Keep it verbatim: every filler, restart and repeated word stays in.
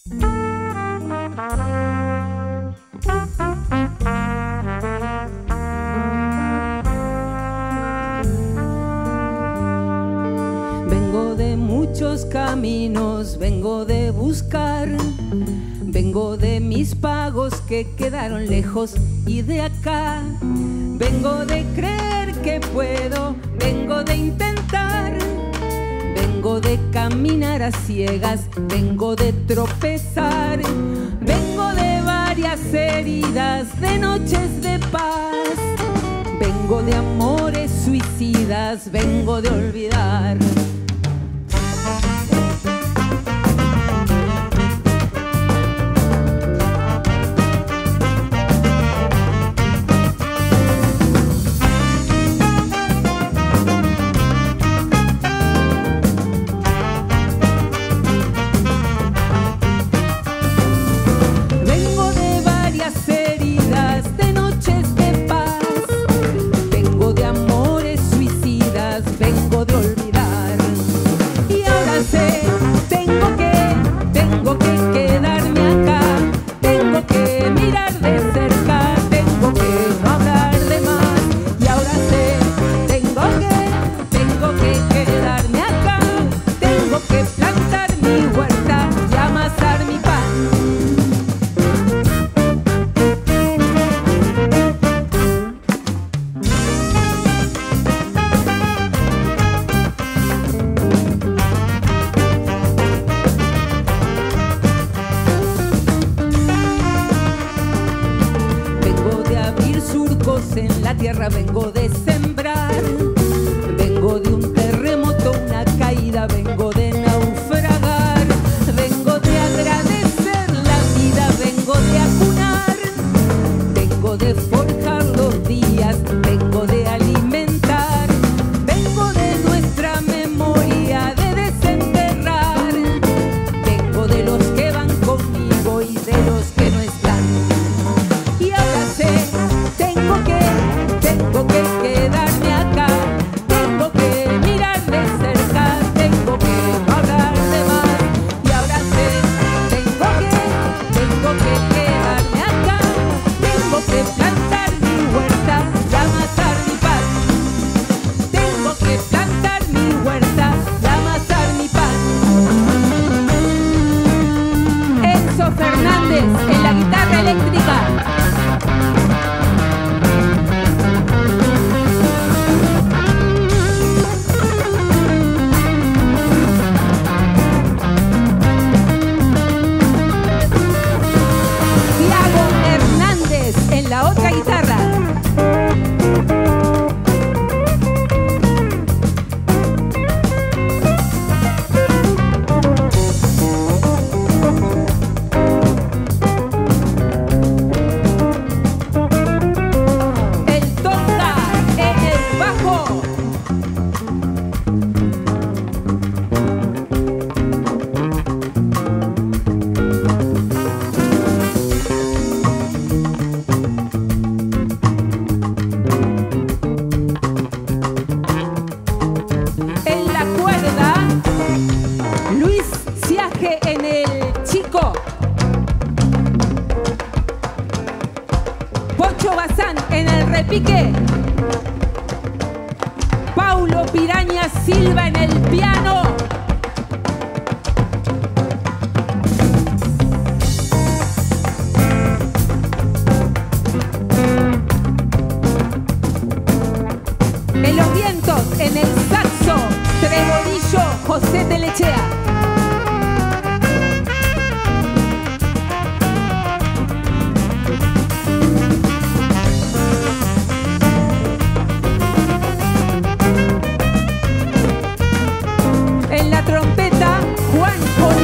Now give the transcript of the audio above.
Vengo de muchos caminos, vengo de buscar, vengo de mis pagos que quedaron lejos y de acá. Vengo de creer que puedo, vengo de intentar, vengo de caminar a ciegas, vengo de tropezar, vengo de varias heridas, de noches de paz, vengo de amores suicidas, vengo de olvidar. En la tierra vengo de sembrar, vengo de un terremoto, una caída, vengo de naufragar, vengo de agradecer la vida, vengo de acunar, vengo de forjar los días, vengo de alimentar, vengo de nuestra memoria, de desenterrar, vengo de los que van conmigo y de los que no están. Y ahora sé, tengo que Tengo que quedarme acá, tengo que mirar de cerca, tengo que no hablar de más. Y ahora sé, tengo que, tengo que quedarme acá, tengo que plantar mi huerta y amasar mi pan. Tengo que plantar mi huerta y amasar mi pan. Enzo Fernández en la guitarra eléctrica. En la otra guitarra. El Tonda en el bajo. En el chico, Pocho Bazán en el repique, Paulo Piraña Silva en el piano, en los vientos en el saxo, Trebolillo José Telechea. En la trompeta, Juan Colón.